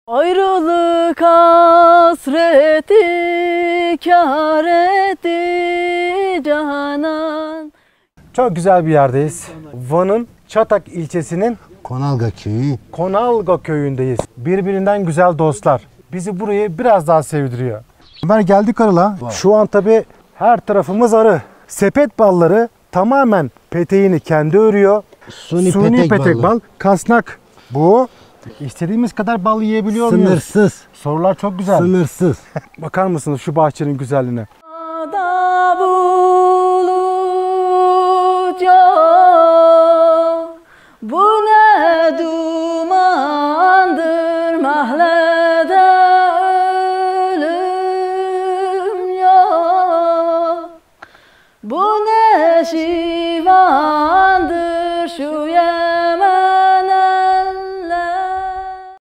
Ayrılık hasreti kâr etti canan. Çok güzel bir yerdeyiz. Van'ın Çatak ilçesinin Konalga köyü. Konalga köyündeyiz. Birbirinden güzel dostlar. Bizi burayı biraz daha sevdiriyor. Ömer geldik arıla. Şu an tabii her tarafımız arı. Sepet balları tamamen peteğini kendi örüyor. Suni petek bal, kasnak. Bu. İstediğimiz kadar bal yiyebiliyor muyuz? Sınırsız. Sorular çok güzel. Sınırsız. Bakar mısınız şu bahçenin güzelliğine?